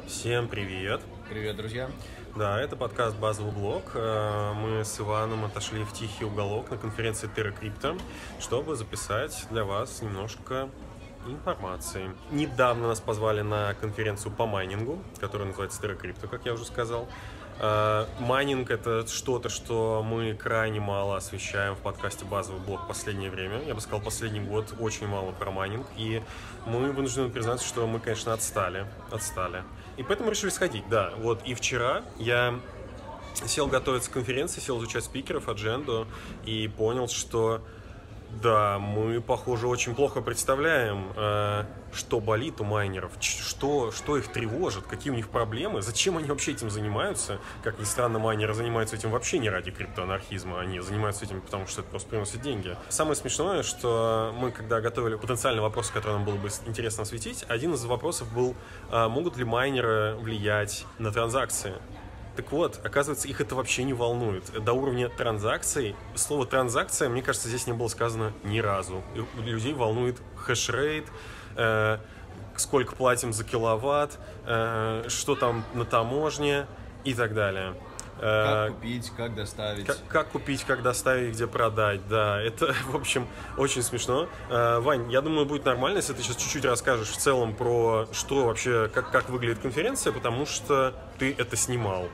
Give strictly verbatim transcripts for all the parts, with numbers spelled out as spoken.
Всем привет! Привет, друзья! Да, это подкаст «Базовый блок». Мы с Иваном отошли в тихий уголок на конференции Terra Crypto, чтобы записать для вас немножко информации. Недавно нас позвали на конференцию по майнингу, которая называется Terra Crypto, как я уже сказал. Майнинг — это что-то, что мы крайне мало освещаем в подкасте «Базовый блок» в последнее время. Я бы сказал, последний год очень мало про майнинг. И мы вынуждены признаться, что мы, конечно, отстали. Отстали. И поэтому решили сходить, да. Вот. И вчера я сел готовиться к конференции, сел изучать спикеров, адженду, и понял, что да, мы, похоже, очень плохо представляем, э, что болит у майнеров, что, что их тревожит, какие у них проблемы, зачем они вообще этим занимаются. Как ни странно, майнеры занимаются этим вообще не ради криптоанархизма, они занимаются этим, потому что это просто приносит деньги. Самое смешное, что мы, когда готовили потенциальный вопрос, который нам было бы интересно осветить, один из вопросов был, э, могут ли майнеры влиять на транзакции. Так вот, оказывается, их это вообще не волнует. До уровня транзакций, слово «транзакция», мне кажется, здесь не было сказано ни разу. И людей волнует хэшрейт, э, сколько платим за киловатт, э, что там на таможне и так далее. Как купить, как доставить. Как, как купить, как доставить, где продать, да. Это, в общем, очень смешно. Э, Вань, я думаю, будет нормально, если ты сейчас чуть-чуть расскажешь в целом про что вообще, как, как выглядит конференция, потому что ты это снимал.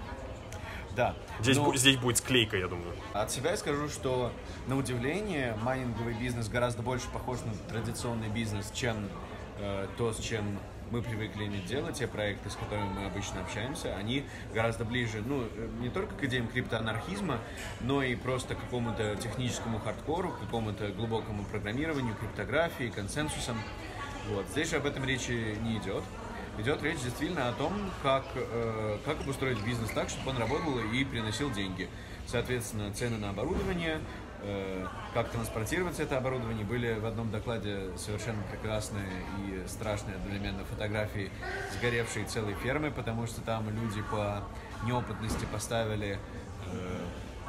Да. Здесь, но... бу- здесь будет склейка, я думаю. От себя я скажу, что, на удивление, майнинговый бизнес гораздо больше похож на традиционный бизнес, чем э, то, с чем мы привыкли иметь дело. Те проекты, с которыми мы обычно общаемся, они гораздо ближе, ну, не только к идеям криптоанархизма, но и просто к какому-то техническому хардкору, к какому-то глубокому программированию, криптографии, консенсусам. Вот. Здесь же об этом речи не идет. Идет речь действительно о том, как, э, как обустроить бизнес так, чтобы он работал и приносил деньги. Соответственно, цены на оборудование, э, как транспортировать это оборудование. Были в одном докладе совершенно прекрасные и страшные одновременно фотографии сгоревшей целой фермы, потому что там люди по неопытности поставили э,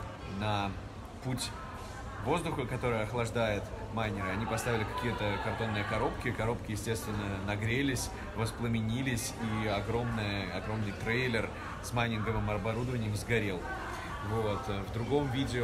на путь воздуха, который охлаждает майнеры. Они поставили какие-то картонные коробки. Коробки, естественно, нагрелись, воспламенились, и огромный, огромный трейлер с майнинговым оборудованием сгорел. Вот. В другом видео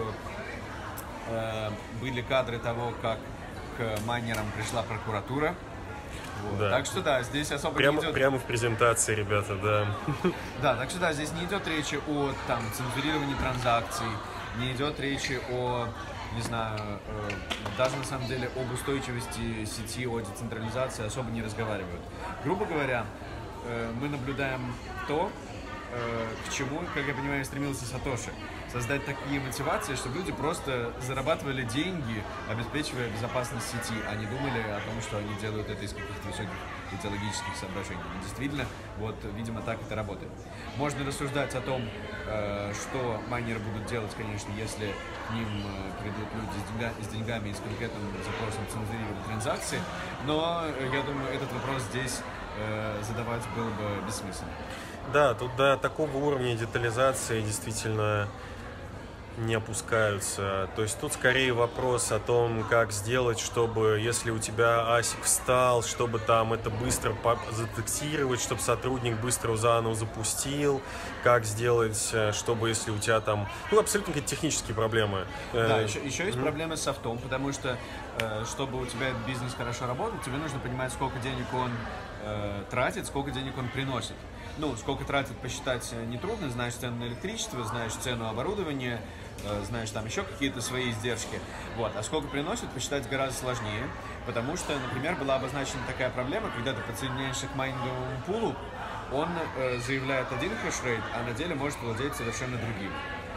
э, были кадры того, как к майнерам пришла прокуратура. Вот. Да. Так что да, здесь особо прямо, не идет... Прямо в презентации, ребята, да. Да, так что да, здесь не идет речи о там, цензурировании транзакций, не идет речи о, не знаю, э, даже на самом деле об устойчивости сети, о децентрализации особо не разговаривают. Грубо говоря, э, мы наблюдаем то, э, к чему, как я понимаю, стремился Сатоши. Создать такие мотивации, чтобы люди просто зарабатывали деньги, обеспечивая безопасность сети, а не думали о том, что они делают это из каких-то высоких идеологических соображений. И действительно, вот, видимо, так это работает. Можно рассуждать о том, э, что майнеры будут делать, конечно, если к ним э, придут люди с, деньга, с деньгами и с конкретным запросом цензурировать транзакции, но э, я думаю, этот вопрос здесь э, задавать было бы бессмысленно. Да, тут до такого уровня детализации действительно не опускаются. То есть тут скорее вопрос о том, как сделать, чтобы, если у тебя асик встал, чтобы там это быстро задетектировать, чтобы сотрудник быстро заново запустил, как сделать, чтобы, если у тебя там, ну, абсолютно какие-то технические проблемы. Да, еще, еще есть mm-hmm. проблемы с софтом, потому что, чтобы у тебя этот бизнес хорошо работал, тебе нужно понимать, сколько денег он э, тратит, сколько денег он приносит. Ну, сколько тратит, посчитать нетрудно, знаешь цену на электричество, знаешь цену оборудования, э, знаешь там еще какие-то свои издержки. Вот. А сколько приносит, посчитать гораздо сложнее, потому что, например, была обозначена такая проблема, когда ты подсоединяешься к майнинговому пулу, он э, заявляет один хэшрейт, а на деле может владеть совершенно другим.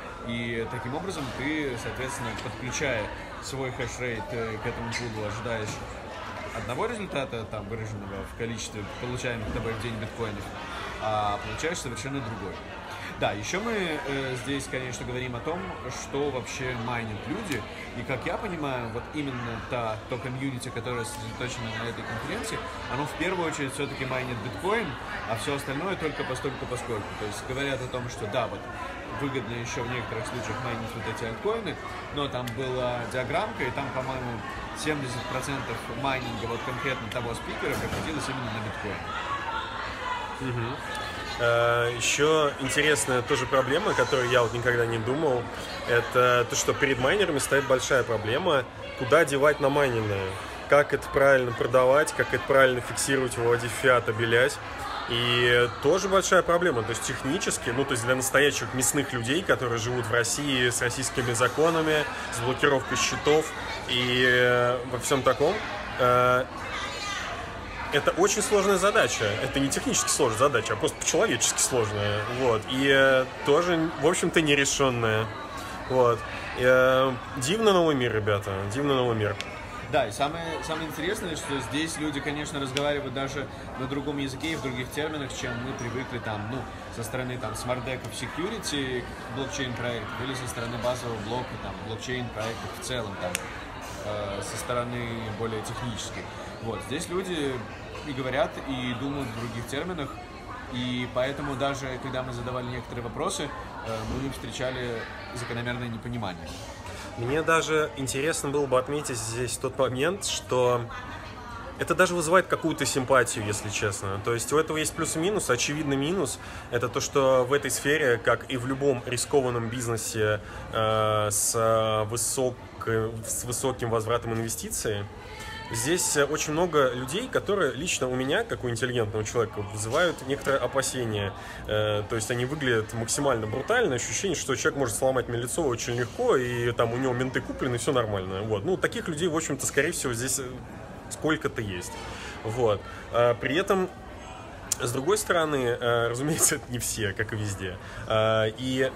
И таким образом ты, соответственно, подключая свой хэшрейт э, к этому пулу, ожидаешь одного результата, там, выраженного в количестве получаемых тобой в день биткоинов, а получаешь совершенно другой. Да, еще мы э, здесь, конечно, говорим о том, что вообще майнят люди, и, как я понимаю, вот именно та, то комьюнити, которое сосредоточено на этой конференции, оно в первую очередь все-таки майнит биткоин, а все остальное только постольку-поскольку. То есть говорят о том, что да, вот выгодно еще в некоторых случаях майнить вот эти альткоины, но там была диаграммка, и там, по-моему, семьдесят процентов майнинга вот конкретно того спикера приходилось именно на биткоин. Угу. Еще интересная тоже проблема, о которой я вот никогда не думал, это то, что перед майнерами стоит большая проблема, куда девать намайненное, как это правильно продавать, как это правильно фиксировать, выводить фиат, обелять. И тоже большая проблема, то есть технически, ну то есть для настоящих мясных людей, которые живут в России с российскими законами, с блокировкой счетов и во всем таком, это очень сложная задача. Это не технически сложная задача, а просто по-человечески сложная. Вот. И тоже, в общем-то, нерешенная. Вот. И, дивно новый мир, ребята. Дивно новый мир. Да, и самое, самое интересное, что здесь люди, конечно, разговаривают даже на другом языке и в других терминах, чем мы привыкли там, ну, со стороны там смарт-деков security, блокчейн-проектов, или со стороны базового блока, там, блокчейн-проектов в целом, там, э, со стороны более технической. Вот, здесь люди и говорят, и думают в других терминах, и поэтому даже, когда мы задавали некоторые вопросы, э, мы встречали закономерное непонимание. Мне даже интересно было бы отметить здесь тот момент, что это даже вызывает какую-то симпатию, если честно. То есть у этого есть плюс и минус. Очевидный минус – это то, что в этой сфере, как и в любом рискованном бизнесе э, с, высок, с высоким возвратом инвестиций, здесь очень много людей, которые лично у меня, как у интеллигентного человека, вызывают некоторое опасение. То есть они выглядят максимально брутально, ощущение, что человек может сломать мне лицо очень легко, и там у него менты куплены, и все нормально. Вот. Ну, таких людей, в общем-то, скорее всего, здесь сколько-то есть. Вот. При этом, с другой стороны, разумеется, это не все, как и везде. И,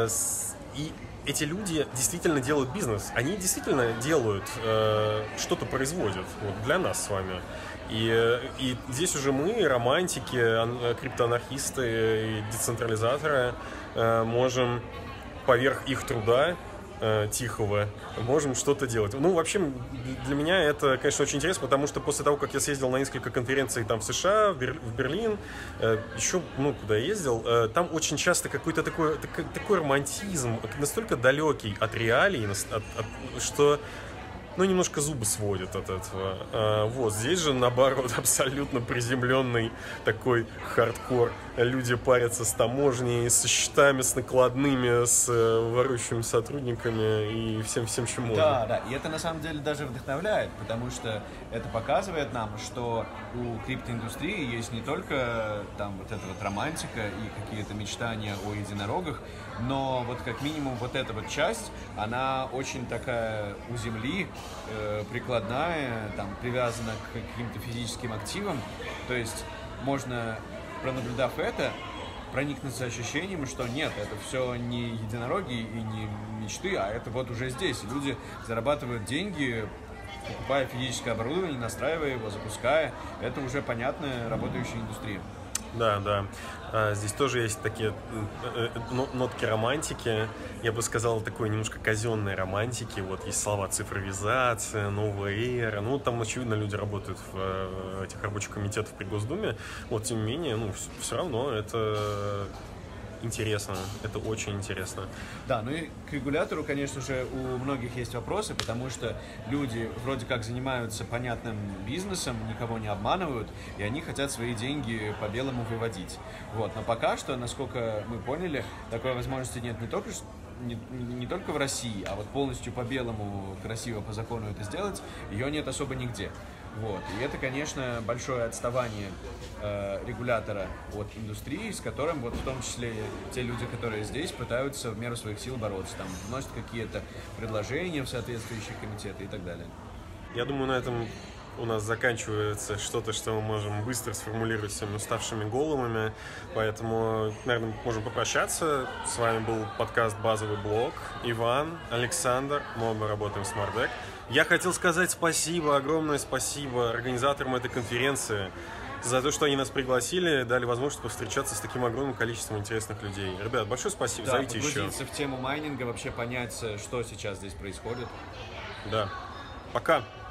и эти люди действительно делают бизнес, они действительно делают, э, что-то производят вот, для нас с вами. И, и здесь уже мы, романтики, ан- криптоанархисты и децентрализаторы, э, можем поверх их труда э, тихого, можем что-то делать. Ну, вообще, для меня это, конечно, очень интересно, потому что после того, как я съездил на несколько конференций там в США, в, Бер- в Берлин, э, еще, ну, куда я ездил, э, там очень часто какой-то такой, такой, такой романтизм, настолько далекий от реалий, от, от, что... Ну, немножко зубы сводят от этого. А, вот, здесь же, наоборот, абсолютно приземленный такой хардкор. Люди парятся с таможней, со счетами, с накладными, с ворующими сотрудниками и всем-всем, чем можно. Да, да, и это на самом деле даже вдохновляет, потому что это показывает нам, что у криптоиндустрии есть не только там вот эта вот романтика и какие-то мечтания о единорогах, но вот как минимум вот эта вот часть, она очень такая у земли, э, прикладная, там, привязана к каким-то физическим активам. То есть можно, пронаблюдав это, проникнуться ощущением, что нет, это все не единороги и не мечты, а это вот уже здесь. Люди зарабатывают деньги, покупая физическое оборудование, настраивая его, запуская. Это уже понятная работающая индустрия. Да, да. А, здесь тоже есть такие нотки романтики. Я бы сказал, такой немножко казенной романтики. Вот есть слова цифровизация, новая эра. Ну, там, очевидно, люди работают в этих рабочих комитетах при Госдуме. Вот, тем не менее, ну, все равно это... интересно, это очень интересно. Да, ну и к регулятору, конечно же, у многих есть вопросы, потому что люди вроде как занимаются понятным бизнесом, никого не обманывают, и они хотят свои деньги по белому выводить. Вот. Но пока что, насколько мы поняли, такой возможности нет не только, не, не только в России, а вот полностью по белому, красиво по закону это сделать, ее нет особо нигде. Вот. И это, конечно, большое отставание э, регулятора от индустрии, с которым вот в том числе те люди, которые здесь, пытаются в меру своих сил бороться, там, вносят какие-то предложения в соответствующие комитеты и так далее. Я думаю, на этом у нас заканчивается что-то, что мы можем быстро сформулировать всеми уставшими головами, поэтому, наверное, можем попрощаться. С вами был подкаст «Базовый блок». Иван, Александр, мы оба работаем в SmartDeck. Я хотел сказать спасибо, огромное спасибо организаторам этой конференции за то, что они нас пригласили, дали возможность повстречаться с таким огромным количеством интересных людей. Ребят, большое спасибо, да, зовите еще. погрузиться в тему майнинга, вообще понять, что сейчас здесь происходит. Да. Пока.